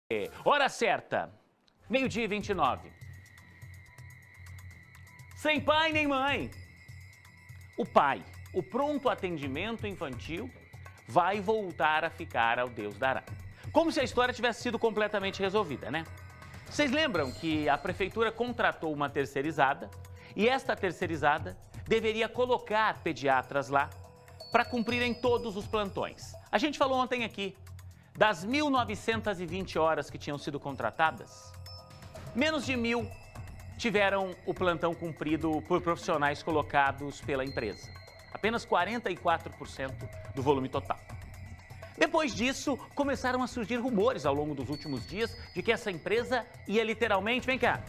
Hora certa, 12h29. Sem pai nem mãe. O pai, o pronto atendimento infantil, vai voltar a ficar ao Deus dará. Como se a história tivesse sido completamente resolvida, né? Vocês lembram que a prefeitura contratou uma terceirizada e esta terceirizada deveria colocar pediatras lá para cumprirem todos os plantões. A gente falou ontem aqui, das 1.920 horas que tinham sido contratadas, menos de 1.000 tiveram o plantão cumprido por profissionais colocados pela empresa. Apenas 44% do volume total. Depois disso, começaram a surgir rumores ao longo dos últimos dias de que essa empresa ia literalmente, vem cá,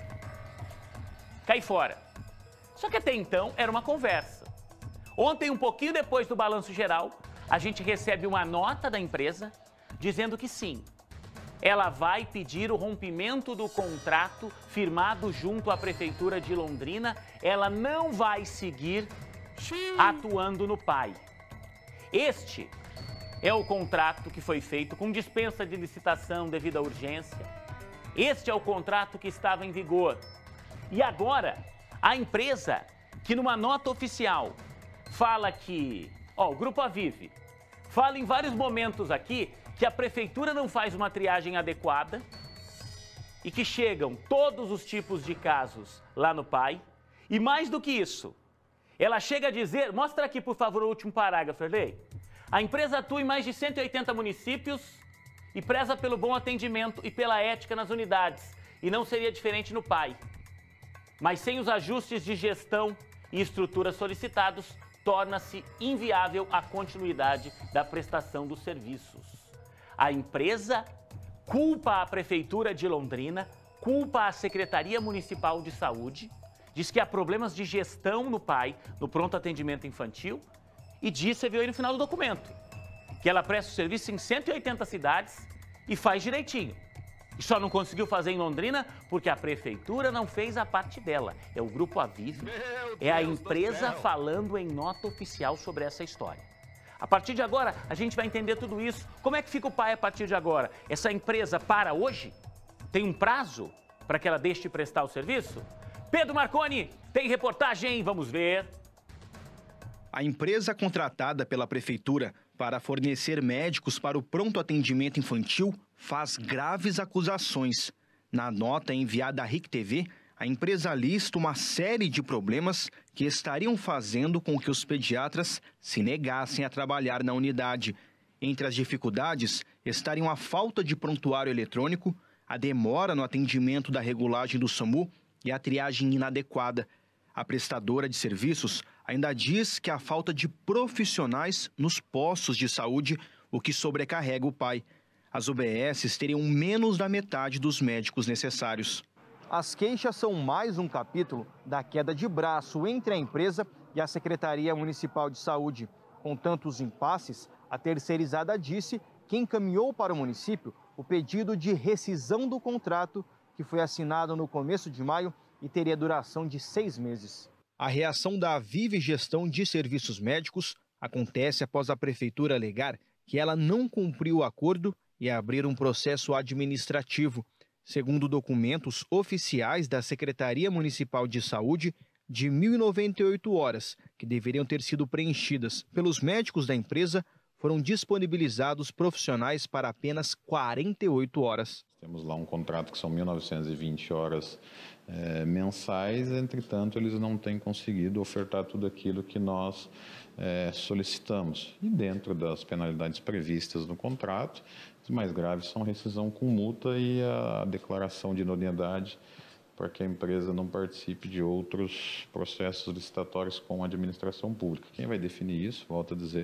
cair fora. Só que até então era uma conversa. Ontem, um pouquinho depois do balanço geral, a gente recebe uma nota da empresa dizendo que sim, ela vai pedir o rompimento do contrato firmado junto à Prefeitura de Londrina. Ela não vai seguir atuando no PAI. Este é o contrato que foi feito com dispensa de licitação devido à urgência. Este é o contrato que estava em vigor. E agora, a empresa, que numa nota oficial fala que, o Grupo Avive, fala em vários momentos aqui que a prefeitura não faz uma triagem adequada e que chegam todos os tipos de casos lá no PAI. E mais do que isso, ela chega a dizer, mostra aqui por favor o último parágrafo, Erlei. A empresa atua em mais de 180 municípios e preza pelo bom atendimento e pela ética nas unidades. E não seria diferente no PAI. Mas sem os ajustes de gestão e estrutura solicitados, torna-se inviável a continuidade da prestação dos serviços. A empresa culpa a Prefeitura de Londrina, culpa a Secretaria Municipal de Saúde, diz que há problemas de gestão no PAI, no pronto atendimento infantil, e diz, você viu aí no final do documento, que ela presta o serviço em 180 cidades e faz direitinho. E só não conseguiu fazer em Londrina porque a Prefeitura não fez a parte dela. É o Grupo Avive, é a empresa falando em nota oficial sobre essa história. A partir de agora, a gente vai entender tudo isso. Como é que fica o PAI a partir de agora? Essa empresa para hoje? Tem um prazo para que ela deixe de prestar o serviço? Pedro Marconi, tem reportagem, vamos ver. A empresa contratada pela prefeitura para fornecer médicos para o pronto atendimento infantil faz graves acusações. Na nota enviada à RIC TV, a empresa lista uma série de problemas que estariam fazendo com que os pediatras se negassem a trabalhar na unidade. Entre as dificuldades estariam a falta de prontuário eletrônico, a demora no atendimento da regulagem do SAMU e a triagem inadequada. A prestadora de serviços ainda diz que a falta de profissionais nos postos de saúde, o que sobrecarrega o PAI. As UBSs teriam menos da metade dos médicos necessários. As queixas são mais um capítulo da queda de braço entre a empresa e a Secretaria Municipal de Saúde. Com tantos impasses, a terceirizada disse que encaminhou para o município o pedido de rescisão do contrato, que foi assinado no começo de maio e teria duração de 6 meses. A reação da Avive Gestão de Serviços Médicos acontece após a prefeitura alegar que ela não cumpriu o acordo e abrir um processo administrativo. Segundo documentos oficiais da Secretaria Municipal de Saúde, de 1.098 horas que deveriam ter sido preenchidas pelos médicos da empresa, foram disponibilizados profissionais para apenas 48 horas. Temos lá um contrato que são 1.920 horas mensais, entretanto, eles não têm conseguido ofertar tudo aquilo que nós solicitamos. E dentro das penalidades previstas no contrato, os mais graves são rescisão com multa e a declaração de idoneidade para que a empresa não participe de outros processos licitatórios com a administração pública. Quem vai definir isso, volto a dizer,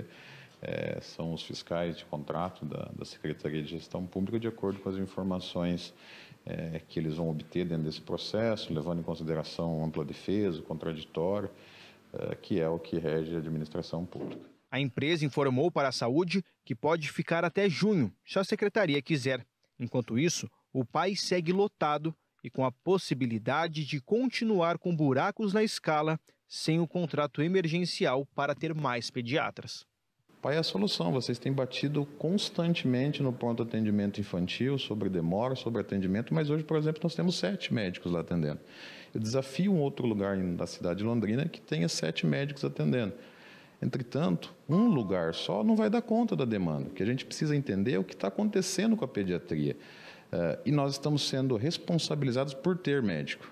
são os fiscais de contrato da Secretaria de Gestão Pública, de acordo com as informações que eles vão obter dentro desse processo, levando em consideração ampla defesa, o contraditório, que é o que rege a administração pública. A empresa informou para a saúde que pode ficar até junho, se a secretaria quiser. Enquanto isso, o PAI segue lotado e com a possibilidade de continuar com buracos na escala sem o contrato emergencial para ter mais pediatras. Qual é a solução? Vocês têm batido constantemente no pronto atendimento infantil, sobre demora, sobre atendimento, mas hoje, por exemplo, nós temos 7 médicos lá atendendo. Eu desafio um outro lugar da cidade de Londrina que tenha 7 médicos atendendo. Entretanto, um lugar só não vai dar conta da demanda. O que a gente precisa entender é o que está acontecendo com a pediatria. E nós estamos sendo responsabilizados por ter médico.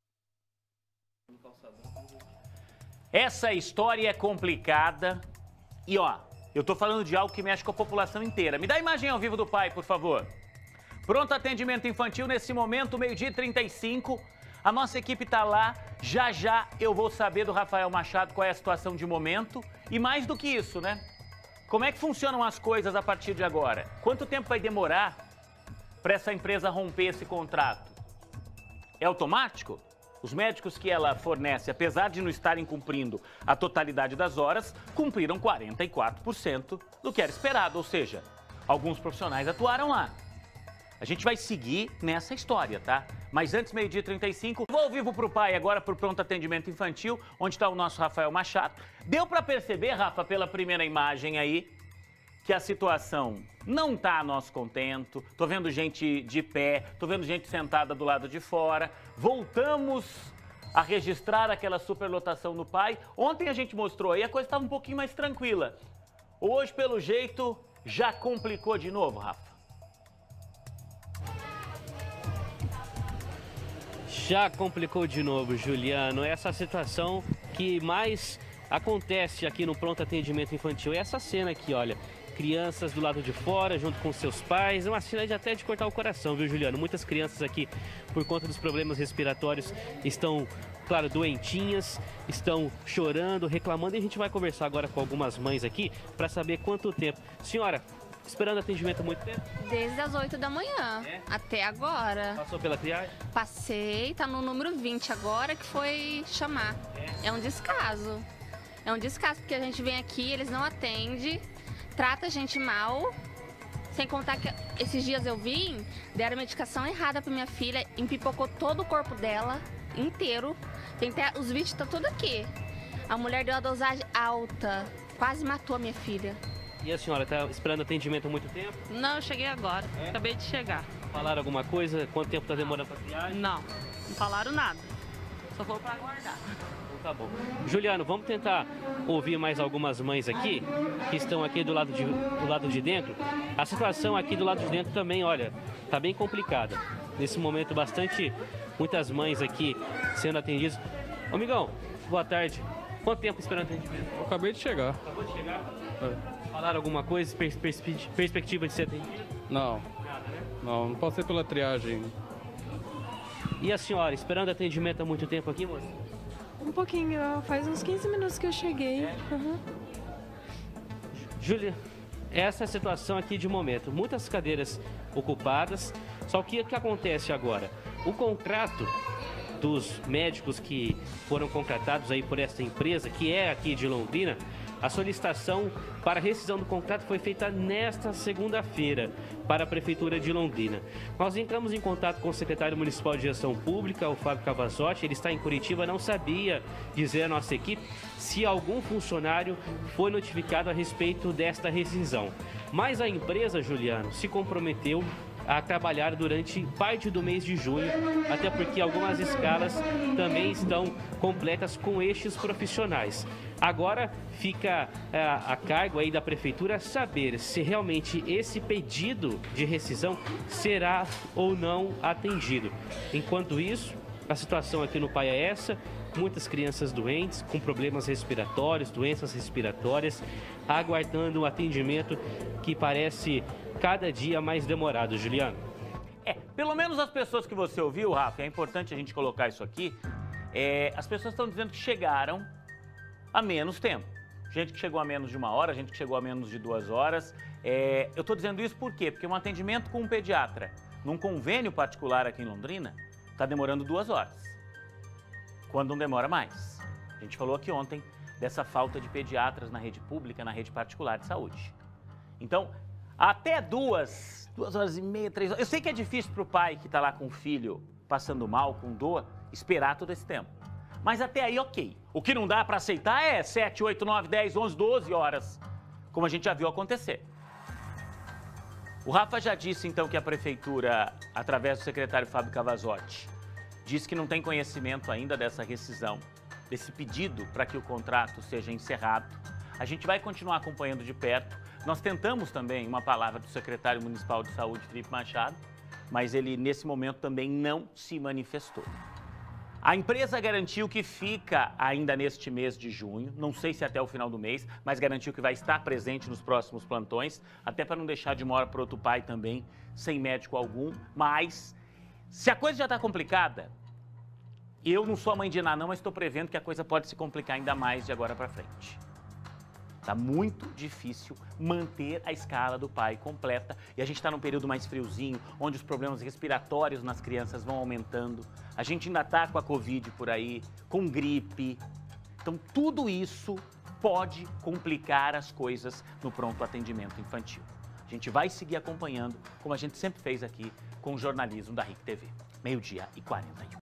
Essa história é complicada e, ó, eu tô falando de algo que mexe com a população inteira. Me dá a imagem ao vivo do pai, por favor. Pronto atendimento infantil nesse momento, 12h35. A nossa equipe tá lá. Já já eu vou saber do Rafael Machado qual é a situação de momento. E mais do que isso, né? Como é que funcionam as coisas a partir de agora? Quanto tempo vai demorar para essa empresa romper esse contrato? É automático? Os médicos que ela fornece, apesar de não estarem cumprindo a totalidade das horas, cumpriram 44% do que era esperado, ou seja, alguns profissionais atuaram lá. A gente vai seguir nessa história, tá? Mas antes, 12h35, vou ao vivo pro pai agora pro pronto atendimento infantil, onde está o nosso Rafael Machado. Deu para perceber, Rafa, pela primeira imagem aí, que a situação não tá a nosso contento. Tô vendo gente de pé, tô vendo gente sentada do lado de fora. Voltamos a registrar aquela superlotação no pai. Ontem a gente mostrou aí, a coisa estava um pouquinho mais tranquila. Hoje, pelo jeito, já complicou de novo, Rafa. Já complicou de novo, Juliano. Essa situação que mais acontece aqui no pronto atendimento infantil é essa cena aqui, olha. Crianças do lado de fora, junto com seus pais. É uma cena até de cortar o coração, viu, Juliano? Muitas crianças aqui, por conta dos problemas respiratórios, estão, claro, doentinhas, estão chorando, reclamando. E a gente vai conversar agora com algumas mães aqui para saber quanto tempo. Senhora, esperando atendimento há muito tempo? Desde as 8 da manhã, até agora. Passou pela triagem? Passei, tá no número 20 agora que foi chamar. É um descaso. É um descaso, porque a gente vem aqui, eles não atendem, trata a gente mal. Sem contar que esses dias eu vim, deram medicação errada pra minha filha, empipocou todo o corpo dela inteiro. Tem até, os vídeos estão tudo aqui. A mulher deu a dosagem alta, quase matou a minha filha. E a senhora está esperando atendimento há muito tempo? Não, eu cheguei agora. Acabei de chegar. Falaram alguma coisa? Quanto tempo está demorando para triagem? Não falaram nada. Só falou para aguardar. Então tá bom. Juliano, vamos tentar ouvir mais algumas mães aqui, que estão aqui do lado de dentro. A situação aqui do lado de dentro também, olha, tá bem complicada. Nesse momento, muitas mães aqui sendo atendidas. Ô, amigão, boa tarde. Quanto tempo esperando atendimento? Eu acabei de chegar. Acabou de chegar? Falaram alguma coisa? Perspectiva de ser atendido? Não. Nada, né? Não passei pela triagem. E a senhora, esperando atendimento há muito tempo aqui, moça? Um pouquinho, faz uns 15 minutos que eu cheguei. Júlia, essa é a situação aqui de momento. Muitas cadeiras ocupadas, só que o que acontece agora? O contrato dos médicos que foram contratados aí por essa empresa, que é aqui de Londrina, a solicitação para rescisão do contrato foi feita nesta segunda-feira para a Prefeitura de Londrina. Nós entramos em contato com o secretário municipal de Gestão Pública, o Fábio Cavazotti. Ele está em Curitiba, não sabia dizer à nossa equipe se algum funcionário foi notificado a respeito desta rescisão. Mas a empresa, Juliano, se comprometeu a trabalhar durante parte do mês de junho, até porque algumas escalas também estão completas com estes profissionais. Agora fica a cargo aí da Prefeitura saber se realmente esse pedido de rescisão será ou não atendido. Enquanto isso, a situação aqui no Pai é essa: muitas crianças doentes, com problemas respiratórios, doenças respiratórias, aguardando um atendimento que parece cada dia mais demorado, Juliano. Pelo menos as pessoas que você ouviu, Rafa, é importante a gente colocar isso aqui, as pessoas estão dizendo que chegaram a menos tempo. Gente que chegou a menos de 1 hora, gente que chegou a menos de 2 horas. Eu estou dizendo isso por quê? Porque um atendimento com um pediatra num convênio particular aqui em Londrina está demorando 2 horas, quando não demora mais. A gente falou aqui ontem dessa falta de pediatras na rede pública, na rede particular de saúde. Então, até 2 horas e meia, 3 horas. Eu sei que é difícil para o pai que está lá com o filho passando mal, com dor, esperar todo esse tempo. Mas até aí, ok. O que não dá para aceitar é 7, 8, 9, 10, 11, 12 horas. como a gente já viu acontecer. O Rafa já disse, então, que a Prefeitura, através do secretário Fábio Cavazotti, diz que não tem conhecimento ainda dessa rescisão, desse pedido para que o contrato seja encerrado. A gente vai continuar acompanhando de perto. Nós tentamos também uma palavra do secretário municipal de saúde, Felipe Machado, mas ele, nesse momento, também não se manifestou. A empresa garantiu que fica ainda neste mês de junho, não sei se até o final do mês, mas garantiu que vai estar presente nos próximos plantões, até para não deixar de uma hora para outro pai também, sem médico algum. Mas, se a coisa já está complicada, eu não sou a mãe de Iná não, mas estou prevendo que a coisa pode se complicar ainda mais de agora para frente. Tá muito difícil manter a escala do pai completa e a gente está num período mais friozinho, onde os problemas respiratórios nas crianças vão aumentando. A gente ainda tá com a Covid por aí, com gripe. Então tudo isso pode complicar as coisas no pronto atendimento infantil. A gente vai seguir acompanhando, como a gente sempre fez aqui com o jornalismo da RIC TV. 12h41.